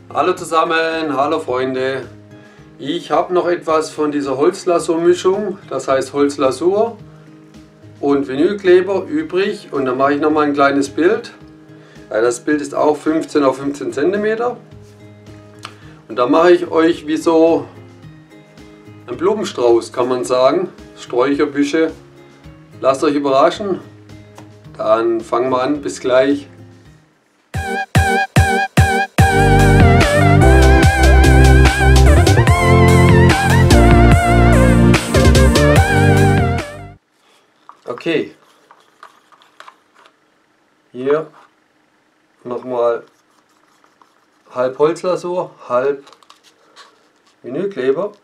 Hallo zusammen, hallo Freunde. Ich habe noch etwas von dieser Holzlasurmischung, das heißt Holzlasur und Vinylkleber übrig und dann mache ich noch mal ein kleines Bild. Das Bild ist auch 15 auf 15 cm und da mache ich euch wie so ein Blumenstrauß, kann man sagen, Sträucherbüsche. Lasst euch überraschen, dann fangen wir an, bis gleich. Okay, hier nochmal halb Holzlasur, halb Vinylkleber.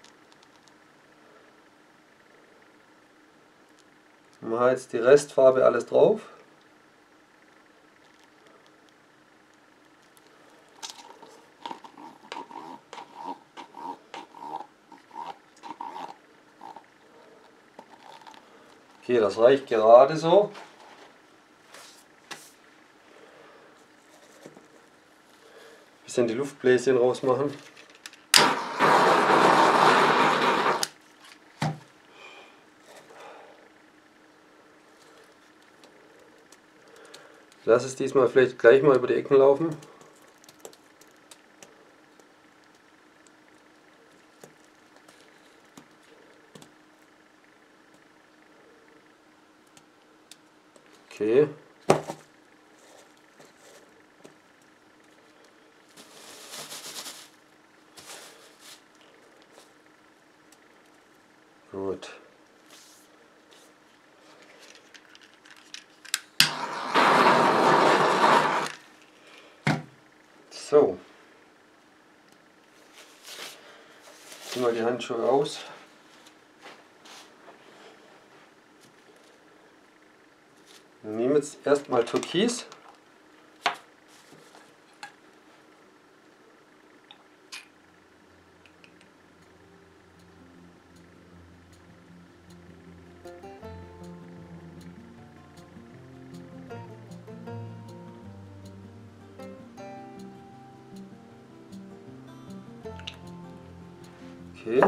Machen jetzt die Restfarbe alles drauf. Okay, das reicht gerade so. Bisschen die Luftbläschen rausmachen. Ich lasse es diesmal vielleicht gleich mal über die Ecken laufen. Okay. Gut. So. Ziehen wir die Handschuhe aus. Wir nehmen jetzt erstmal Türkis. Okay.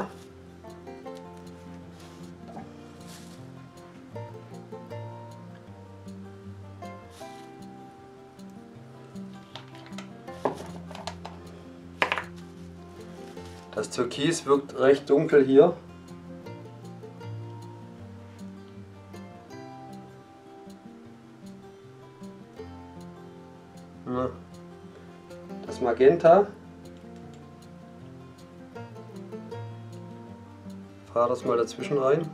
Das Türkis wirkt recht dunkel hier. Das Magenta. Fahre das mal dazwischen rein.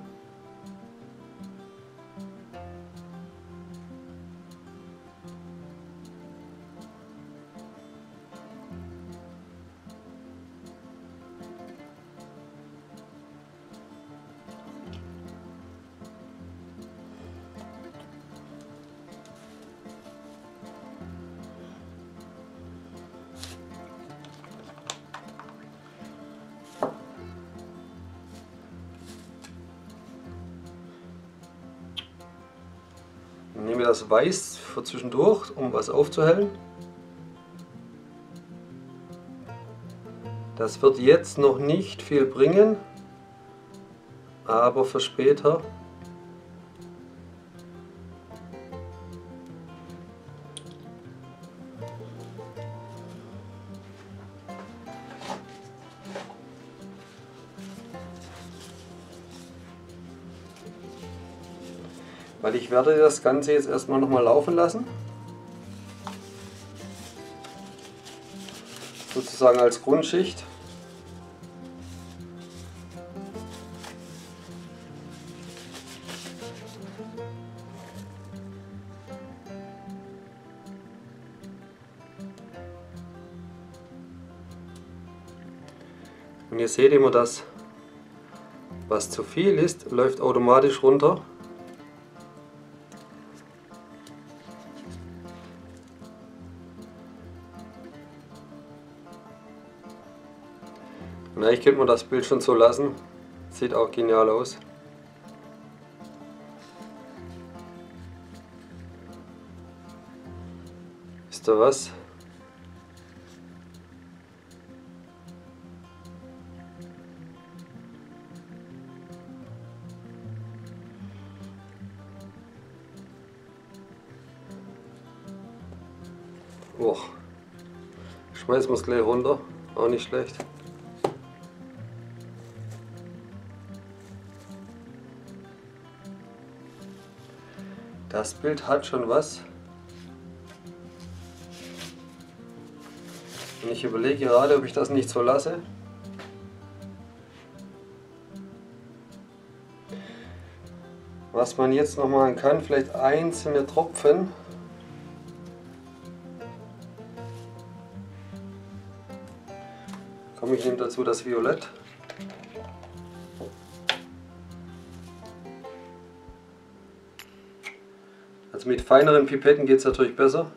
Dann nehmen wir das Weiß für zwischendurch, um was aufzuhellen. Das wird jetzt noch nicht viel bringen, aber für später. Weil ich werde das Ganze jetzt erstmal nochmal laufen lassen. Sozusagen als Grundschicht. Und ihr seht immer, dass was zu viel ist, läuft automatisch runter. Und eigentlich könnte man das Bild schon so lassen. Sieht auch genial aus. Wisst ihr was? Oh. Schmeißen wir es gleich runter, auch nicht schlecht. Das Bild hat schon was. Und ich überlege gerade, ob ich das nicht so lasse. Was man jetzt noch machen kann, vielleicht einzelne Tropfen. Komm, ich nehme dazu das Violett. Also mit feineren Pipetten geht es natürlich besser.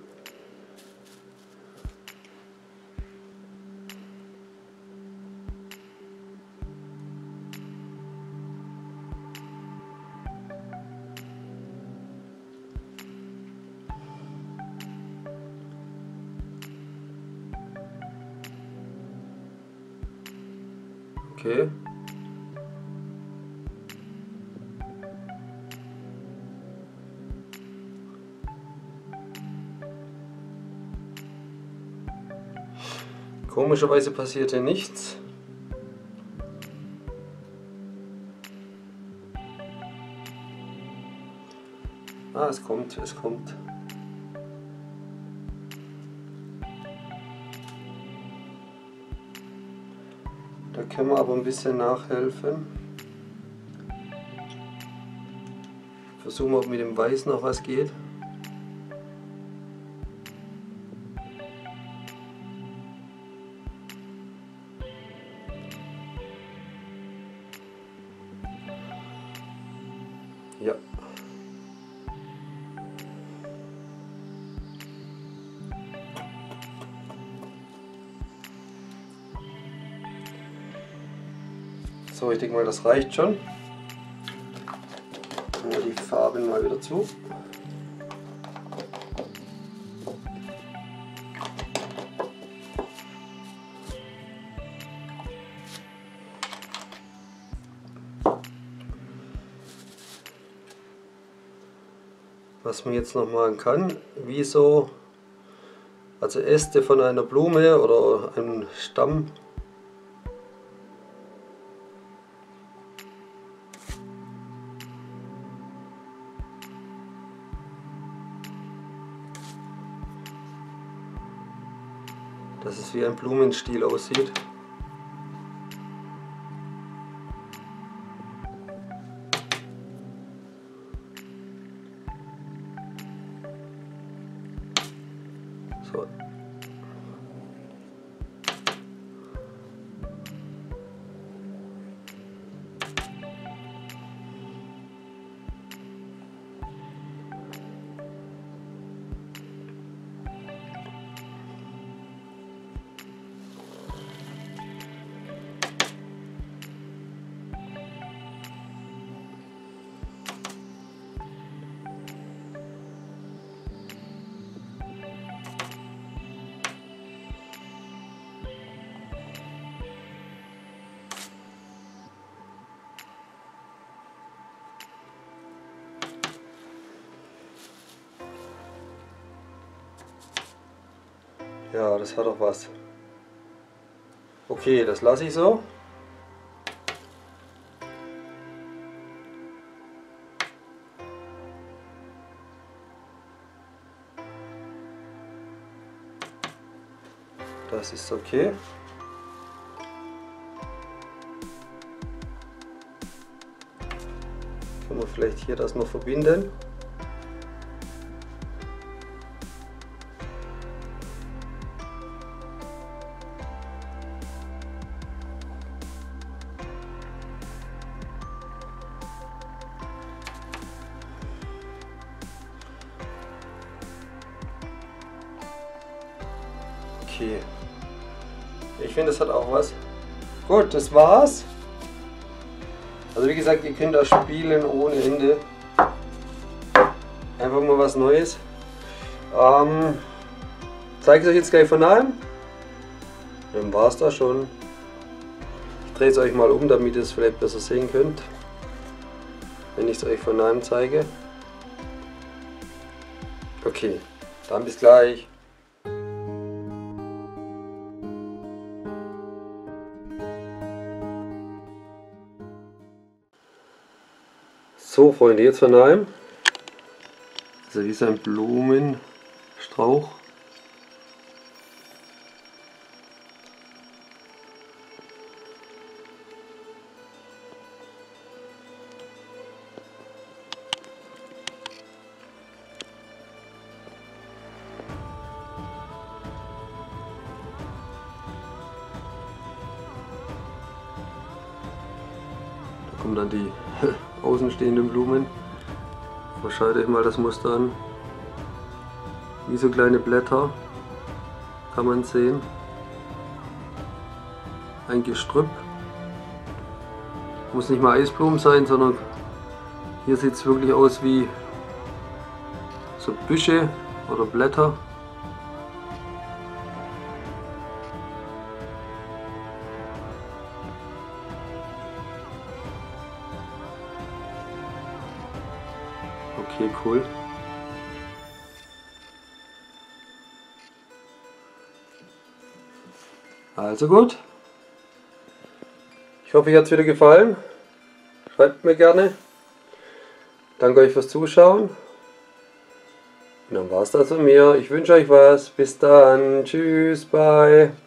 Okay. Komischerweise passiert hier nichts. Ah, es kommt, es kommt. Da können wir aber ein bisschen nachhelfen. Versuchen wir, ob mit dem Weiß noch was geht. Ja. So, ich denke mal, das reicht schon. Machen wir die Farben mal wieder zu. Was man jetzt noch machen kann, wie so, also Äste von einer Blume oder einem Stamm. Dass es wie ein Blumenstiel aussieht. So. Ja, das hat doch was. Okay, das lasse ich so. Das ist okay. Können wir vielleicht hier das noch verbinden. Okay. Ich finde, das hat auch was. Gut, das war's. Also wie gesagt, ihr könnt da spielen ohne Ende. Einfach mal was Neues. Zeige ich euch jetzt gleich von nahem. Dann war es da schon. Ich drehe es euch mal um, damit ihr es vielleicht besser sehen könnt, wenn ich es euch von nahem zeige. Okay, dann bis gleich. So Freunde, jetzt von einem. Also wie so ein Blumenstrauch. Da kommen dann die außenstehenden Blumen. Schaut euch mal das Muster an. Wie so kleine Blätter kann man sehen. Ein Gestrüpp. Muss nicht mal Eisblumen sein, sondern hier sieht es wirklich aus wie so Büsche oder Blätter. Okay, cool. Also gut. Ich hoffe, euch hat es wieder gefallen. Schreibt mir gerne. Danke euch fürs Zuschauen. Und dann war es das von mir. Ich wünsche euch was. Bis dann. Tschüss. Bye.